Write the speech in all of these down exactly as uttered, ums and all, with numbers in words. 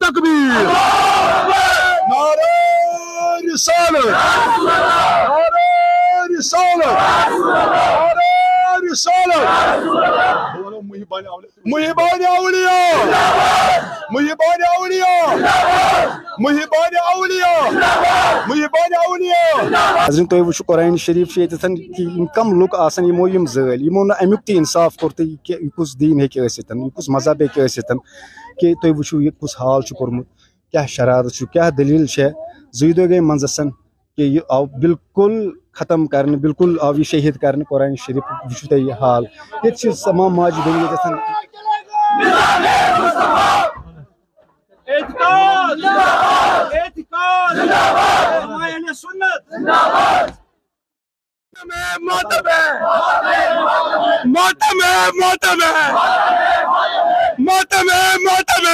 तकबीर, नारे रिसालत, नारे रिसालत, नारे रिसालत। बोलो मुहिबान औलिया, मुहिबान औलिया, मुहिबान औलिया, मुहिबान औलिया। हजरत तो वो कुरान शरीफ से कि कम लुक आसन यमो यम जल यमो न अमुक ती इंसाफ कोर तो कुस दीन हे गितन कुस मजहब हे गितन कि तुम वो यह कुस हाल कोर्मुत क्या शरारत क्या दलील है जुई दो गई मंजसन कि यह आव बिल्कुल खत्म करने बिल्कुल आव यह शहीद करने कुरान शरीफ वो तुम यह हाल ये तमाम माज बन मोहतम है, मोहतम है, मोहतम है, मोहतम है, मोहतम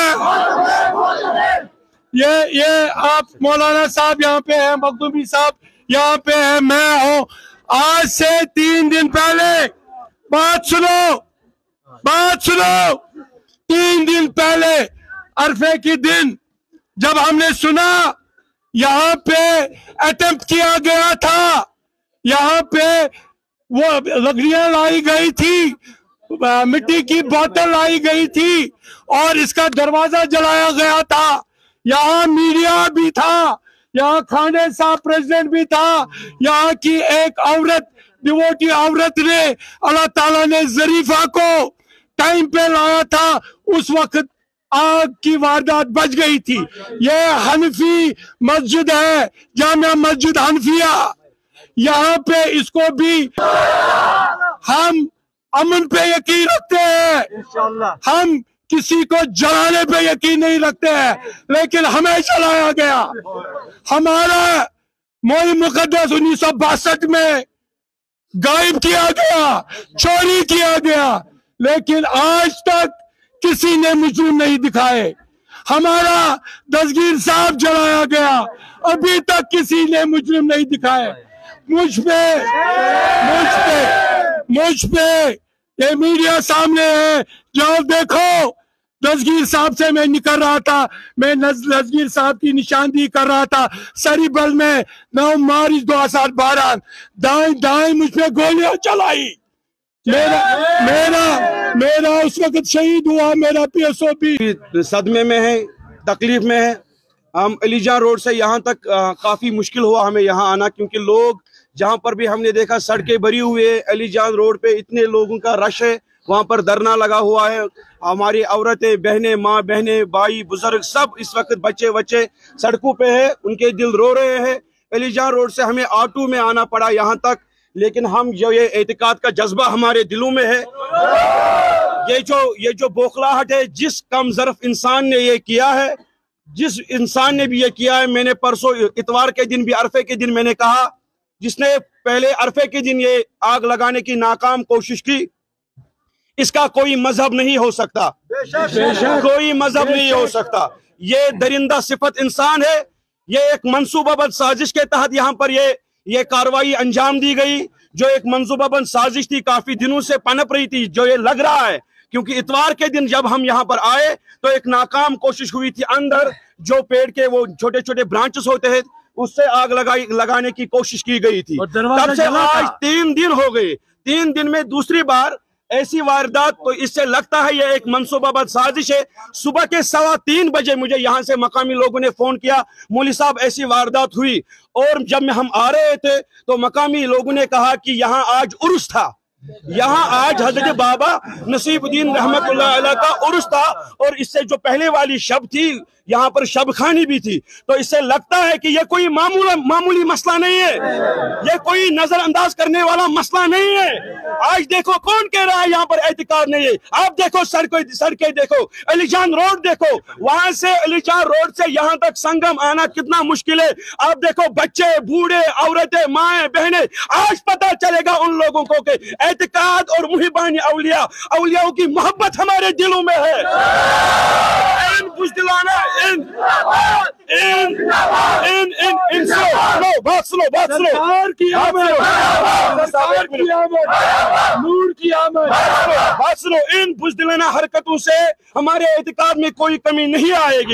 है। ये ये आप मौलाना साहब यहाँ पे हैं, मखदूमी साहब यहाँ पे हैं, मैं हूँ। आज से तीन दिन पहले बात सुनो, बात सुनो। तीन दिन पहले अरफे के दिन जब हमने सुना यहाँ पे अटेम्प्ट किया गया था, यहाँ पे वो लकड़ियां लाई गई थी, मिट्टी की बोतल लाई गई थी और इसका दरवाजा जलाया गया था। यहाँ मीडिया भी था, यहाँ खाने साहब प्रेसिडेंट भी था। यहाँ की एक औरत डिवोटी औरत ने अल्लाह ताला ने जरीफा को टाइम पे लाया था, उस वक्त आग की वारदात बच गई थी। ये हनफी मस्जिद है, जामिया मस्जिद हनफिया। यहाँ पे इसको भी हम अमन पे यकीन रखते हैं, हम किसी को जलाने पे यकीन नहीं रखते हैं, लेकिन हमें जलाया गया। हमारा मोई मुकद्दस उन्नीस सौ बासठ में गायब किया गया, चोरी किया गया, लेकिन आज तक किसी ने मुजरिम नहीं दिखाए। हमारा दस्तगीर साहब जलाया गया, अभी तक किसी ने मुजरिम नहीं दिखाए। मुझ पे मुझ पे मुझ पे ये मीडिया सामने है, जाओ देखो। दस्तगीर साहब से मैं निकल रहा था, मैं दस्तगीर साहब की निशानदेही कर रहा था सरी बल में नौ मार्च दो हजार बारह। दाएं दाएं मुझ पे गोलियां चलाई। मेरा मेरा मेरा उस वक्त शहीद हुआ मेरा पीएसओ भी सदमे में है, तकलीफ में है। हम अलीजान रोड से यहाँ तक आ, काफी मुश्किल हुआ हमें यहाँ आना, क्योंकि लोग जहाँ पर भी हमने देखा सड़कें भरी हुई है। अलीजान रोड पे इतने लोगों का रश है, वहाँ पर धरना लगा हुआ है। हमारी औरतें, बहनें, माँ बहनें, भाई बुजुर्ग सब इस वक्त बच्चे बच्चे सड़कों पे है, उनके दिल रो रहे हैं। अलीजान रोड से हमें ऑटो में आना पड़ा यहाँ तक, लेकिन हम जो ये एतिकाद का जज्बा हमारे दिलों में है, ये जो ये जो बौखलाहट है, जिस कम ज़र्फ इंसान ने ये किया है, जिस इंसान ने भी ये किया है। मैंने परसों इतवार के दिन भी, अरफे के दिन मैंने कहा, जिसने पहले अरफे के दिन ये आग लगाने की नाकाम कोशिश की, इसका कोई मजहब नहीं हो सकता, कोई मजहब नहीं हो सकता। ये दरिंदा सिफत इंसान है। ये एक मंसूबाबंद साजिश के तहत यहाँ पर ये ये कार्रवाई अंजाम दी गई, जो एक मंसूबाबंद साजिश थी, काफी दिनों से पनप रही थी, जो ये लग रहा है। क्योंकि इतवार के दिन जब हम यहाँ पर आए तो एक नाकाम कोशिश हुई थी, अंदर जो पेड़ के वो छोटे छोटे ब्रांचेस होते हैं उससे आग लगाई लगाने की कोशिश की गई थी। तब से आज तीन दिन हो गए, तीन दिन में दूसरी बार ऐसी वारदात, तो इससे लगता है ये एक मंसूबाबंद साजिश है। सुबह के सवा तीन बजे मुझे यहाँ से मकामी लोगों ने फोन किया, मौलवी साहब ऐसी वारदात हुई। और जब हम आ रहे थे तो मकामी लोगों ने कहा कि यहाँ आज उर्स था, यहाँ आज हजरत बाबा नसीबुद्दीन रहमतुल्लाह अलैह का उर्स था। और इससे जो पहले वाली शब थी, यहाँ पर शब खानी भी थी। तो इससे लगता है कि ये कोई मामूला मामूली मसला नहीं है, ये कोई नजरअंदाज करने वाला मसला नहीं है। आज देखो कौन कह रहा है यहाँ पर एहतिकाद नहीं है। आप देखो सड़कें सड़कें देखो, अलीजान रोड देखो, वहां से अलीजान रोड से यहाँ तक संगम आना कितना मुश्किल है। आप देखो बच्चे, बूढ़े, औरतें, माएं, बहनें, आज पता चलेगा उन लोगों को कि एहतिकाद और मुहिबानी औलिया, औलियाओं की मोहब्बत हमारे दिलों में है। इन बुज़दिलाना इन इन इन इन इन बात सुनो बात सुनो सरकार की आमद, सरकार की आमद, नूर की आमद। बात सुनो, इन बुज़दिलाना हरकतों से हमारे एतिकाद में कोई कमी नहीं आएगी,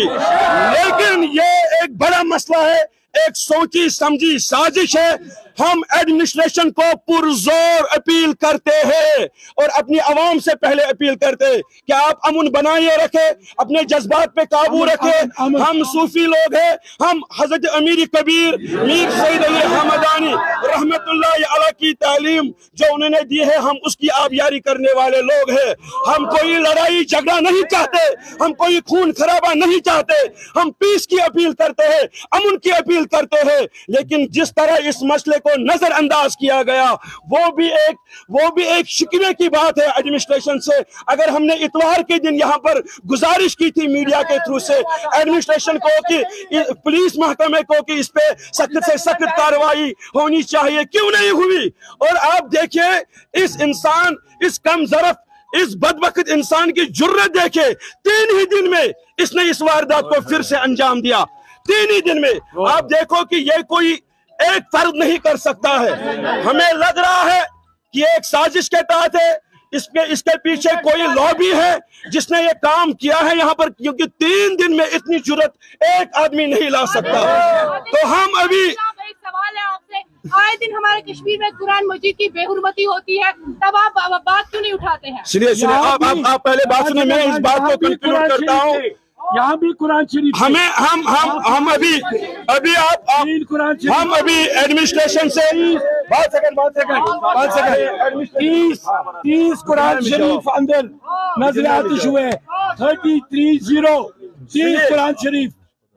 लेकिन ये एक बड़ा मसला है, एक सोची समझी साजिश है। हम एडमिनिस्ट्रेशन को पुरजोर अपील करते हैं और अपनी आवाम से पहले अपील करते हैं कि आप अमन बनाए रखे, अपने जज्बात पे काबू रखे। हम सूफी लोग हैं, हम हजरत अमीर कबीर मीर सईद अली हमदानी रहमतुल्लाह अलैह की तालीम जो उन्होंने दी है, हम उसकी आबियारी करने वाले लोग हैं। हम कोई लड़ाई झगड़ा नहीं चाहते, हम कोई खून खराबा नहीं चाहते, हम पीस की अपील करते हैं, अमन की अपील करते हैं। लेकिन जिस तरह इस मसले को नजरअंदाज किया गया, वो भी एक वो भी एक शिकवे की बात है एडमिनिस्ट्रेशन से। अगर हमने इतवार के दिन यहाँ पर गुजारिश की थी मीडिया के थ्रू से एडमिनिस्ट्रेशन को कि पुलिस महकमे को कि इस पे सख्त से सख्त कार्रवाई होनी चाहिए, क्यों नहीं हुई? और आप देखिए इस इंसान, इस कम ज़रफ, इस बदबख्त इंसान की जुर्रत देखे, तीन ही दिन में इसने इस वारदात को फिर से अंजाम दिया। तीन ही दिन में आप देखो कि ये कोई एक फर्द नहीं कर सकता है। हमें लग रहा है कि एक साजिश के तहत है, इसके इसके पीछे कोई लॉबी है जिसने ये काम किया है यहाँ पर, क्योंकि तीन दिन में इतनी जुर्रत एक आदमी नहीं ला सकता। तो हम अभी एक सवाल है आपसे, आए दिन हमारे कश्मीर में कुरान मजीद की बेहुरमती होती है, तब आप बात क्यों नहीं उठाते हैं? सुनिए सुनिए आप आप आप पहले बात सुनिए, मैं इस बात को कंक्लूड करता हूँ। यहाँ भी कुरान शरीफ, हमें हम हम हम अभी अभी आप, आप कुरान शरीफ, हम अभी एडमिनिस्ट्रेशन से बात सेकंड बात सेकंड बात सेकंड तीस तीस कुरान शरीफ अंदर नजर आतिश हुए, थर्टी थ्री जीरो तीस कुरान शरीफ।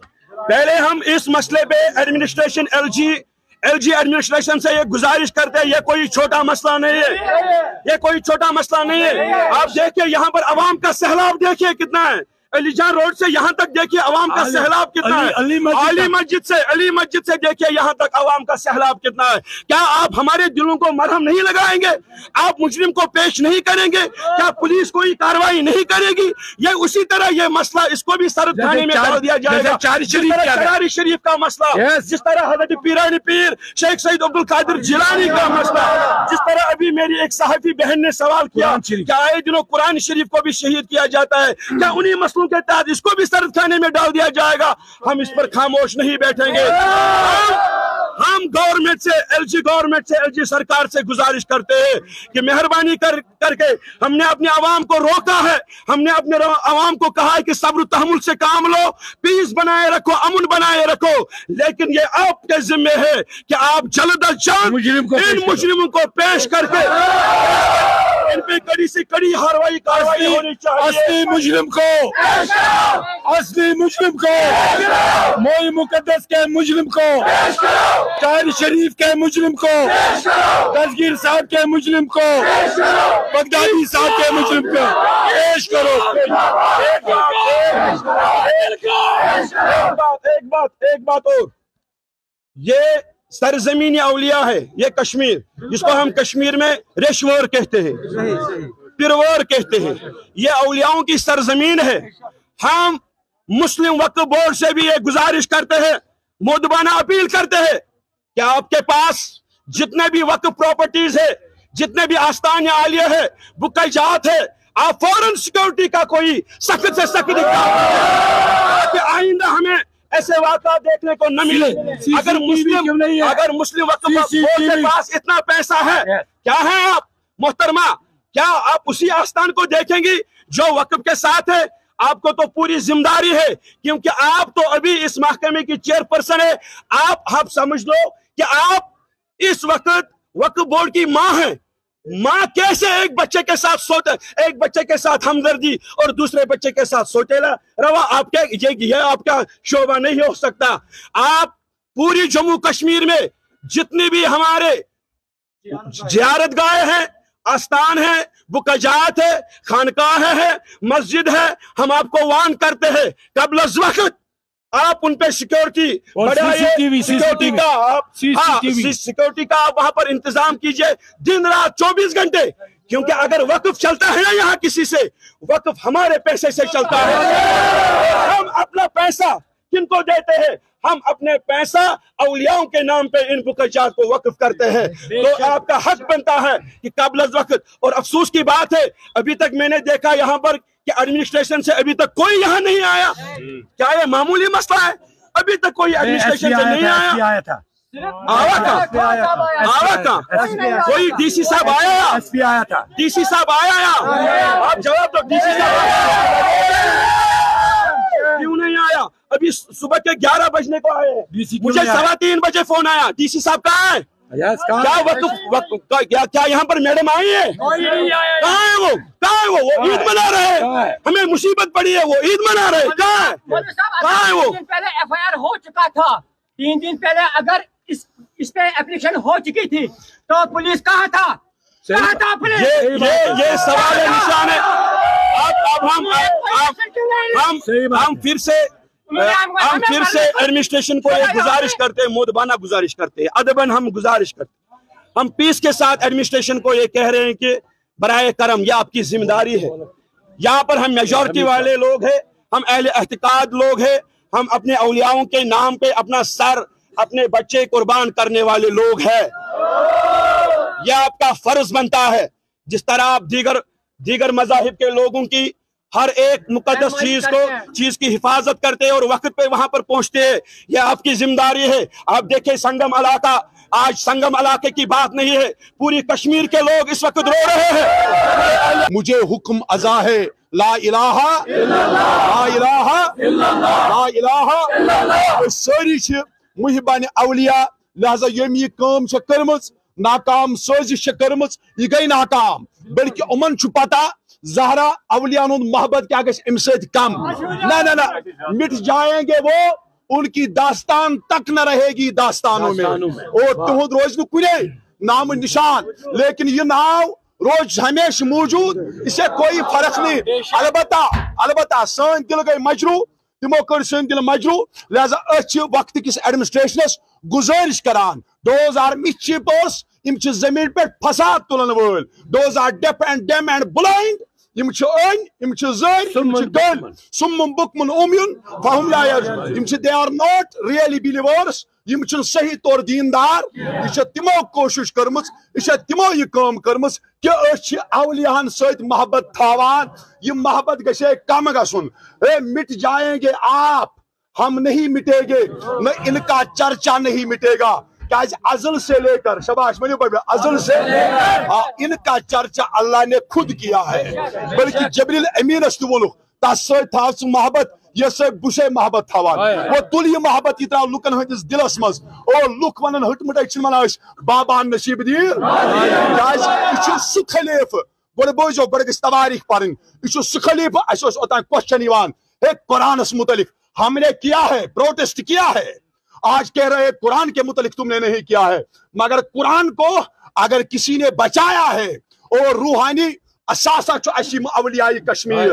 पहले हम इस मसले पे एडमिनिस्ट्रेशन एलजी एलजी एडमिनिस्ट्रेशन से ये गुजारिश करते हैं, ये कोई छोटा मसला नहीं है, ये कोई छोटा मसला नहीं है। आप देखिए यहाँ पर अवाम का सैलाब देखिए कितना है, अलीजान रोड से यहाँ तक देखिए अवाम का सैलाब कितना है, अली मस्जिद से अली मस्जिद से देखिए यहाँ तक अवाम का सैलाब कितना है। क्या आप हमारे दिलों को मरहम नहीं लगाएंगे? आप मुजरिम को पेश नहीं करेंगे? क्या पुलिस कोई कार्रवाई नहीं करेगी? ये उसी तरह ये मसला इसको भी सरद थाने में डाल दिया जाएगा। चारी शरीफ का मसला, जिस तरह हजरत पीरानी पीर शेख सईद अब्दुल कादिर जिलानी का मसला, जिस तरह अभी मेरी एक सहाफी बहन ने सवाल किया, क्या आए दिनों कुरान शरीफ को भी शहीद किया जाता है, क्या उन्हीं मसलों के तहत इसको भी सरद खाने में डाल दिया जाएगा? हम इस पर खामोश नहीं बैठेंगे। हम गवर्नमेंट से, एलजी गवर्नमेंट से, एलजी सरकार से गुजारिश करते हैं कि मेहरबानी कर करके हमने अपने आवाम को रोका है, हमने अपने आवाम को कहा है कि सब्र तहमुल से काम लो, पीस बनाए रखो, अमन बनाए रखो, लेकिन ये आपके जिम्मे है कि आप जल्द अज जल्द इन मुजरिमों को पेश करके इन पे कड़ी से कड़ी कार्रवाई कार्रवाई होनी चाहिए। असली मुजरिम को, असली मुजरिम को, मोई मुकद्दस के मुजरिम को, चार शरीफ के मुजरिम को, दस्तगीर साहब के मुजरिम को, बगदादी साहब के मुजरिम को पेश करो। एक बात एक बात एक बात और, ये सरजमीन औलिया है, ये कश्मीर, जिसको हम कश्मीर में रेशवर कहते हैं, पिरवर कहते हैं, ये औलियाओं की सरजमीन है। हम मुस्लिम वक्फ बोर्ड से भी ये गुजारिश करते हैं, मुद्दबाना अपील करते हैं कि आपके पास जितने भी वक्फ प्रॉपर्टीज है, जितने भी आस्थान आलिया है, बुकजात है, आप फौरन सिक्योरिटी का कोई सख्त से सख्त ताकि आइंदा हमें ऐसे वाक़यात देखने को न मिले। अगर मुस्लिम अगर मुस्लिम वक्फ बोर्ड के पास इतना पैसा है, क्या है आप मोहतरमा, क्या आप उसी आस्थान को देखेंगी जो वक्फ के साथ है? आपको तो पूरी जिम्मेदारी है, क्योंकि आप तो अभी इस महकमे की चेयरपर्सन है। आप आप समझ लो कि आप इस वक्त वक्फ बोर्ड की माँ है। माँ कैसे एक बच्चे के साथ सोते, एक बच्चे के साथ हमदर्दी और दूसरे बच्चे के साथ सोतेला रवा, आपके ये, ये आपका शोभा नहीं हो सकता। आप पूरी जम्मू कश्मीर में जितनी भी हमारे जियारत गाह हैं, आस्थान है, बुकजात है, खानकाह है, मस्जिद है, हम आपको वार्न करते हैं कबल वक्त आप उन पे सिक्योरिटी बढ़ाइए, सिक्योरिटी का आप सिक्योरिटी का आप वहां पर इंतजाम कीजिए दिन रात चौबीस घंटे, क्योंकि अगर वक्फ चलता है ना यहाँ किसी से, वक्फ हमारे पैसे से चलता है। हम अपना पैसा किनको देते हैं? हम अपने पैसा औलियाओं के नाम पे इन बुकजात को वक्फ करते हैं, तो आपका हक बनता है कि कब्ल वक्त। और अफसोस की बात है, अभी तक मैंने देखा यहाँ पर कि एडमिनिस्ट्रेशन से अभी तक कोई यहाँ नहीं आया। क्या ये मामूली मसला है? अभी तक कोई एडमिनिस्ट्रेशन से नहीं आया। आया था, आवा का आवा का कोई डीसी साहब आया या? एसपी आया था, डीसी साहब आया या? आप जवाब दो, डीसी साहब क्यों नहीं आया? अभी सुबह के ग्यारह बजने को आए हैं, मुझे सवा तीन बजे फोन आया, डीसी साहब कहाँ है? क्या वक्त वक्त क्या क्या यहाँ पर मैडम आई है? कहाँ है वो? कहाँ है वो? वो ईद मना रहे हैं, हमें मुसीबत पड़ी है, वो ईद मना रहे हैं। कहाँ है? कहाँ है वो? तीन दिन पहले एफ आई आर हो चुका था, तीन दिन पहले अगर इस इस पे एप्लीकेशन हो चुकी थी तो पुलिस कहाँ था? कहाँ था पुलिस? ये ये ये सवाल है, निशान है। अब अब हम अब हम हम फिर से हम फिर से एडमिनिस्ट्रेशन को एक गुजारिश करते हैं, मोदबाना गुजारिश करते हैं, अदबन हम गुजारिश करते हैं, हम पीस के साथ एडमिनिस्ट्रेशन को ये कह रहे हैं कि बराए करम यह आपकी जिम्मेदारी है। यहाँ पर हम मेजॉरिटी वाले लोग हैं, हम अहले एहतिकाद लोग हैं, हम अपने औलियाओं के नाम पे अपना सर अपने बच्चे कुर्बान करने वाले लोग हैं। यह आपका फर्ज बनता है, जिस तरह आप दीगर दीगर मजाहिब के लोगों की हर एक मुकद्दस चीज को चीज की हिफाजत करते हैं और वक्त पे वहां पर पहुंचते हैं। यह आपकी जिम्मेदारी है। आप देखें संगम इलाका, आज संगम इलाके की बात नहीं है, पूरी कश्मीर के लोग इस वक्त रो रहे हैं। मुझे हुक्म अज़ा है ला इलाहा ला इलाहा ला इलाहा। सारी मुहिबान औलिया, लिहाजा यम यह काम कर्मच नाकाम साजिश कर्मच, यह गई नाकाम, बल्कि उमन पता ज़हरा औलियान मोहब्बत क्या गई अम सत कम। ना ना ना मिट जाएंगे वो, उनकी दास्तान तक न रहेगी दास्तानों में, और तुहद रोज न कुने नाम निशान, लेकिन ये नाव रोज हमेशा मौजूद, इससे कोई फर्क नहीं। अलबत्ता अलबत्ता सन दिल गई मजरू, तमो कर सन दिल मजरू, लिहाजा वक्त किस एडमिनिस्ट्रेशनस गुजारिश करान, दोज आर मिसचिपर्स, इम जमीन पे फसाद तुलन वल, those are deaf and dumb and blind, इम अन इम जर इम गन सुम्मुम बुकमुन उम्युन फहुम ला यरजुन, इम they are not really believers, इम सही तौर दीनदार। यह तिमो कोशिश कर्मच, यह तिमो यह काम कर्मच कि औलियान सत मोहब्बत थावान, यह मोहब्बत गछे कम गसुन। ए मिट जाएंगे आप, हम नहीं मिटेंगे, न इनका चर्चा नहीं मिटेगा। क्या अजल से लेकर शबाश मनी अजल से हाँ, इनका चर्चा अल्लाह ने खुद किया है, बल्कि जबरील अमीन वो तस मोहब्बत ये बुशे मोहब्बत थवान, वो तुल यह मोहब्बत यह लुकन हंदिस दिलस मज, और लुक वन हटमट वन बाबा नशीब दीर, सह खलीफ गो बोजो गो तवारीख पढ़, सह खलीफ। ओतान क्वेश्चन है कुरानस मुतलिक हमने किया है, प्रोटेस्ट किया है, आज कह रहे कुरान के मुतलिक तुमने नहीं किया है, मगर कुरान को अगर किसी ने बचाया है और रूहानी असासा अशिम अवलियाई कश्मीर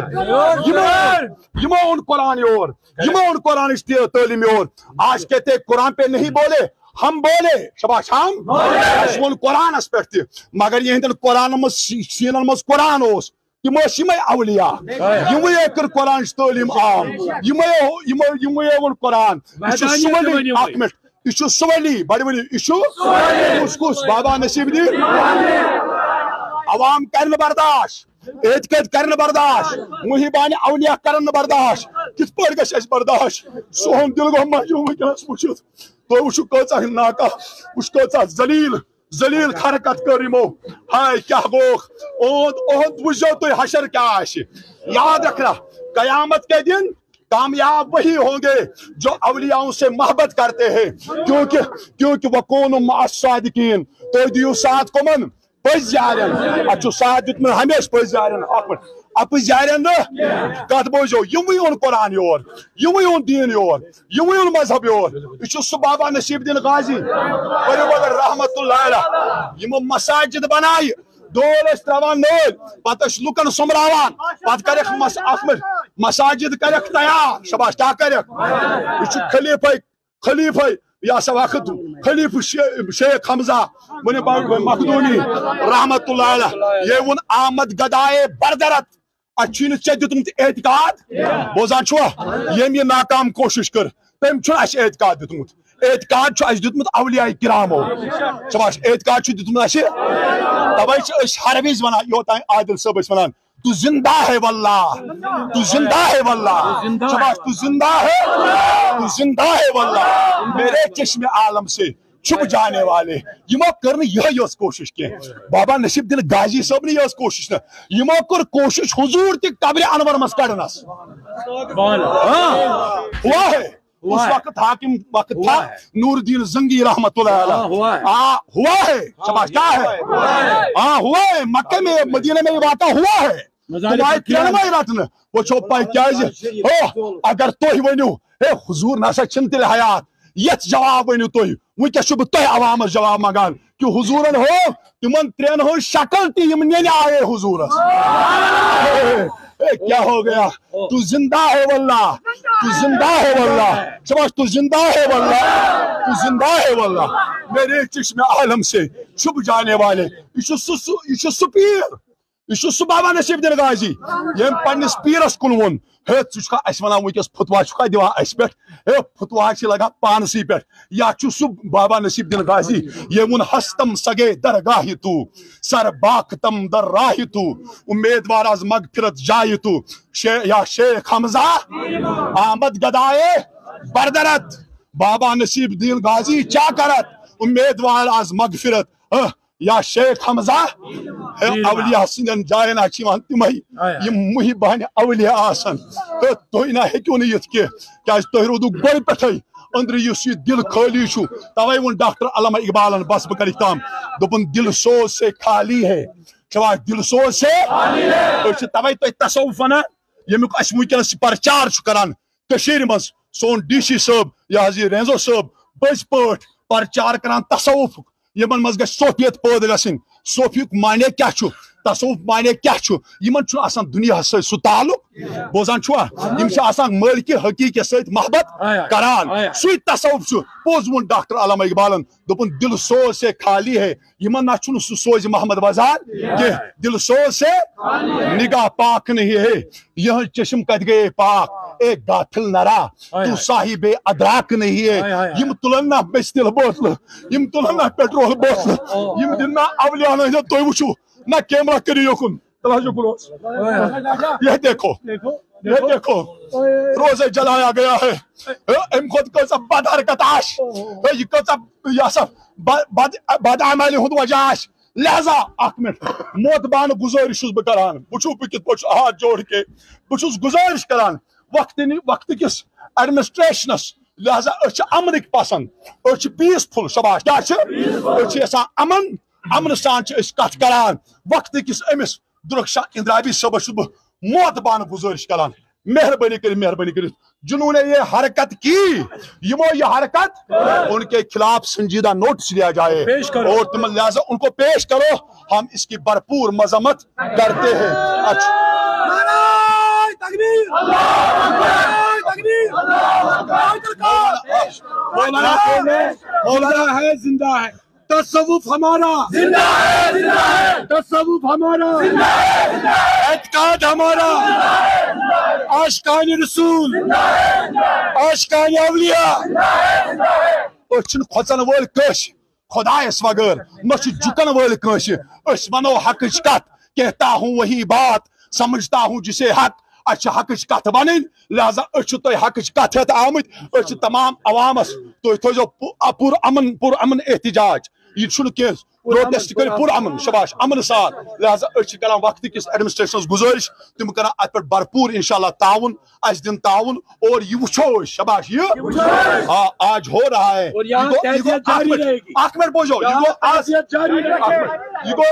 यमो उन कुरान और यमो उन कुरान तालीम और आज कहते कुरान पे नहीं बोले, हम बोले शबाश हम कुरान पे, मगर ये कुरान सीनन मज कुरान उस यमो अवलिया यमो कर कुरान तालीम आम यमो कुरान यह सवली बड़े यह कुस बाबा नसीब दी अवाम कर बर्दाश्त, एतकद कर बर्दाश्त, मुहिबान औलिया कर बर्दाश्त, कित पे गस बर्दाश्त। सोहन दिल गो मजू वस वो तो वो कचा नाका वो जलील जलील हरकत कर यमो, हाय क्या गोख ओहद वो तुम हशर क्या याद रखना, कयामत के दिन कामयाब वही होंगे जो अवलियाओं से मोहब्बत करते हैं, क्योंकि क्योंकि वकून मासादिकीन, तो दियो साथ कुमन पज जारन अच्छु साथ दित में हमेशा पज जारन अपज जारन कत बोझो यमई उन कुरान योर यमई उन दीन योर यमई उन मजहब योर यह सह बाबा नसीबुद्दीन गाजी बड़े रहमतुल्लाह अलैह यमो मसाजिद बनाई दोल त्रावान नोल पत लुकन सुमरावान पत कर मसाजिद कर तैयार शबाश क्या कर खलीफा खलीफा या वक्त खलीफ शेख हमजा वन मखदूमी रहमतुल्लाह अलैह ये वन आमद गदाए बरदरत अच्छी चे दितुमत एहतिकाद बोजान छुआ यम ये नाकाम कोशिश कर تم چھ اس اعتقاد دیتمت اعتقاد چھ اس دیتمت اولیاء کرامو شباش اعتقاد چھ دیتمت اس توے چھ اس ہر وز ونان یوتان عادل صاحب اس ونان تو زندہ ہے واللہ تو زندہ ہے واللہ شباش تو زندہ ہے تو زندہ ہے واللہ میرے چشم عالم سے چھپ جانے والے یمو کرن یہ کوشش کی بابا نصیب الدین غازی صاحب نے یہ کوشش نا یمو کر کوشش حضور تہ قبر انور مس کڑنس ہوا ہے اس وقت حاکم وقت تھا نور الدین زنگی رحمت اللہ علیہ ہوا ہے شباش کیا ہے ہاں ہوا ہے مکہ میں مدینہ میں واقع ہوا ہے رٹن وہ پائی کیا اگر تھی ونو ہے حضور نسا چھ تیل حیات یت جواب ونو تھی ونکس بہ عوامس جواب منگان کہ حضورن ہو تمن ترین ہو شکل تہ یم نینہ آئے حضورس کیا ہو گیا تو زندہ ہے واللہ تو زندہ ہے واللہ شباش تو زندہ ہے واللہ تو زندہ ہے واللہ میرے چشم عالم سے چھپ جانے والے یہ سہ پیر یہ سہ بابا نصیب الدین غازی یم پنس پیرس کن ون ہے ژھا اس ونان ونکس فتوا چھا دِوان اس پہ ہے فتوا لگان پانسی پہ یا سہ بابا نصیب الدین غازی یہ ون ہستم سگے درگاہ تو سر باختم در راہ تو امیدوار از مغفرت جائے تو یا شیخ حمزہ آمد گدائے بردرت بابا نصیب الدین غازی چا کرت امیدوار از مغفرت یا شیخ حمزہ اولیاء سندن جائن تم محبان اولیاء آسن تھی نہ ہوں نت کی تھی رودو گوڑ پہ اندر اس دل خالی توے ون ڈاکٹر علامہ اقبالن بس بہ کر تام دپن دل سوز سے خالی ہے شباش دل سوز سے توے تھی تصوف ونان یمیک اس ونکس پرچار کران مز سون ڈی سی صاحب یہ حض یہ رینزو صاحب بز پہ پرچار کران تصوف یمن مز گژھِ صوفیت پٲدٕ گژھٕنۍ صوفیُک معنی کیاہ چھُ تصوف معنی کیاہ چھُ یمن چھُ آسان دُنیاہس سۭتۍ سُہ تعلق بوزان چھُوا یِم چھِ آسان مٲلکہِ حقیٖقت سۭتۍ محبت کران سُے تصوف چھُ پوٚز ووٚن ڈاکٹر علامہ اقبالن دوٚپُن دل سوز سے خالی ہے یمن نہ چھُنہٕ سُہ سوزِ محمد وزار کینٛہہ دل سوز سے نگاہ پاک نہیں ہے یہٕنٛز چشم کتہِ گئے پاک اے غافل نرا تو صاحب ادراک نہیں ہے یم تلن نہ بستل بوتل یم تلن نہ پیٹرول بوتل یم دن نہ اولیاء نہ تُہۍ وٕچھِو نہ کیمرہ کٔرِو یوکُن یہ دیکھو یہ دیکھو روزے جلایا گیا ہے ام خود کۭژاہ بد حرکت آسہِ یہ کۭژاہ یہ سا بد عملی ہُنٛد وجہ آسہِ لہذا اکھ منٹ موتبان گزٲرِش چھُس بہٕ کران وٕچھِو بہٕ کِتھ پٲٹھۍ چھُس ہاتھ جوڑ کے بہٕ چھُس گزٲرِش کران وقت وقت کس ایڈمنسٹریشنس لہذا أسۍ امنک پسند أسۍ پیسفل شباش کیا أسۍ یژھان امن امن سان أسۍ کتھ کران وقت کس امس درخشاں اندرابی صٲبس چھُس بہٕ موتبان گزٲرش کران مہربانی کر مہربانی کر جنہوں نے یہ حرکت کی یمو یہ حرکت ان کے خلاف سنجیدہ نوٹس لیا جائے اور تم لہذا ان کو پیش کرو ہم اس کی بھرپور مذمت کرتے ہیں اچھا مولانا ہے زندہ ہے تصوف ہمارا زندہ ہے زندہ ہے تصوف ہمارا زندہ ہے اعتقاد ہمارا عاشقان رسول عاشقان اولیاء اچھن کھوژن وول کٲنٛسہِ خۄدایس وغٲر نہ چھُ جُکن وٲلۍ کٲنٛسہِ أسۍ ونو حقٕچ کتھ کہتا ہوں وہی بات سمجھتا ہوں جسے حق اچھا حقٕچ کتھ ونٕنۍ لہذا أسۍ چھِ تۄہہِ حقٕچ کتھ ہٮ۪تھ آمٕتۍ أسۍ چھِ تمام عوامس تُہۍ تھٲیزیو پُر امن پُر امن احتجاج یہ چھُنہٕ کینٛہہ پروٹیسٹ کر پُر امن شباش امن سان لہذا أسۍ چھِ کران وقت کس ایڈمنسٹریشنس گزٲرش تم کران اتھ پٮ۪ٹھ بھرپور انشاءاللہ تعاون اسہِ دِن تعاون اور یہ وٕچھو أسۍ شباش یہ آج ہو رہا ہے اکھ منٹ بوزو یہ گوٚو آز یہ گوٚو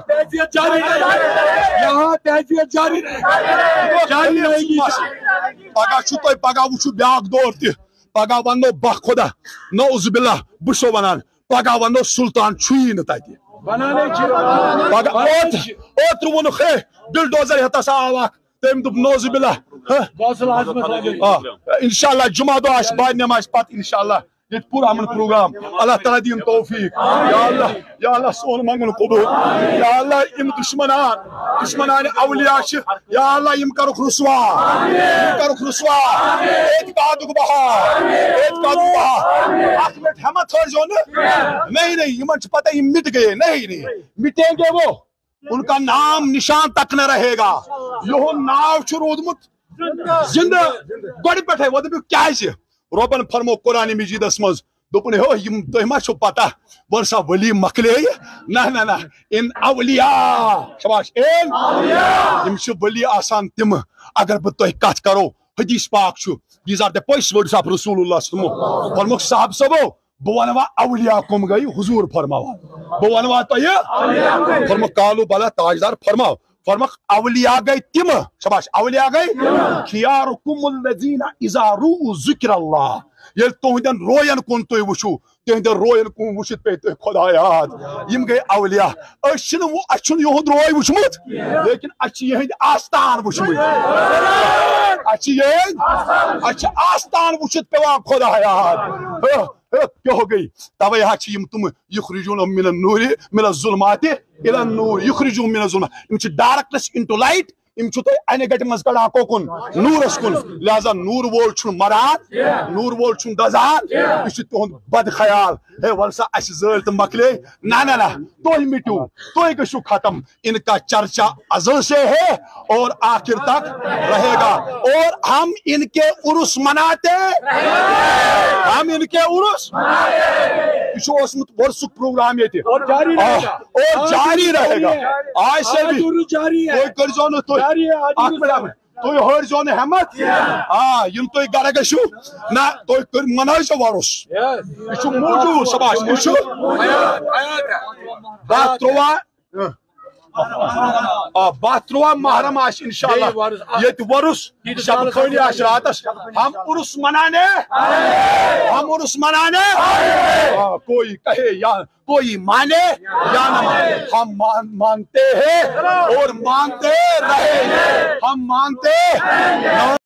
پگہ چھُ تۄہہِ پگہ وٕچھِو بیاکھ دور تہِ پگہ ونو بہ خدا نعوذ باللہ بہٕ چھُسو ونان پگہ ونو سلطان چھُیی نہٕ تتہِ پگہ اوترٕ ووٚنُکھ ہے بلڈوزر ہیٚتس آو اکھ تٔمۍ دوٚپ نعوذ باللہ انشاءاللہ جمعہ دۄہ آسہِ بعد نٮ۪مازِ پتہٕ انشاءاللہ یہ پورا امن پروگرام اللہ تعالیٰ دین توفیق یا اللہ یا اللہ سون منگن قبول یا اللہ ام دشمنان دشمنان اولیاء یا اللہ یم کرک رسوا یم کرک رسوا اعتقادک بہار اعتقادک بہار اخ منٹ ہمت تھوڑ جو نہیں نہیں یمن چھ پتہ یم مٹ گئے نہیں نہیں مٹیں گے وہ ان کا نام نشان تک نہ رہے گا یہ ناو چھ رودمت زندہ گوڑ پہ وہ دپو کیا ربن فرمو قرآن مجیدس مز دوپن ہو یم تہ ما چھو پتہ ورسا ولی مکلے نہ نہ نہ ان اولیاء شباش ان یم چھ ولی آسان تم اگر بہ تہ کت کرو حدیث پاک چھ these are the voice words of رسول اللہ صلی اللہ علیہ وسلم فرمو صاحب صبو بہ ونوا اولیاء کم گئی حضور فرماوا بہ ونوا تہ فرمو کالو بلا تاجدار فرماو فرمک اولیاء گئی تم شباش اولیاء گئی خیارکم الذین اذا رؤوا ذکر اللہ یل تہندین روین کن تھی وچھو تہندین روین کن وچھت پہ تہ خدا یاد یم گئی اولیاء اچھن اچھن یہد روی وچھمت لیکن اچھ یہند آستان وچھمت اچھ یہند اچھ آستان وچھت پیوان خدا یاد کیا ہو گئی توے ہا چھ یم تم یخرجون من النور من الظلمات الى النور یخرجون من الظلمات یم چھ ڈارکنس انٹو لائٹ یم چھ تہ انے گٹ مز کڑا کوکن نورس کن لہذا نور وول چھ مران نور وول چھ دزان یہ چھ تہند بد خیال ہے ولسا اس زل تہ مکلے نہ نہ نہ تو مٹو تو گشو ختم ان کا چرچا ازل سے ہے اور آخر تک رہے گا اور ہم ان کے عرس مناتے ہم ان کے عرس یہ ورسک پروگرام یہ اور جاری رہے گا آج سے بھی کوئی کرزو نہ تو تھی ہرزو نا ہمت آ یم تھی گرے گشو نا تھی منائزو ورس یہ موجود شباش یہ بات تروا بات تروا محرم آش انشاءاللہ یہ ورس شب خیلی آش راتس ہم عرس منانے ہم عرس منانے کوئی کہے یا کوئی مانے یا نہ مانے ہم مانتے ہیں اور مانتے رہیں ہم مانتے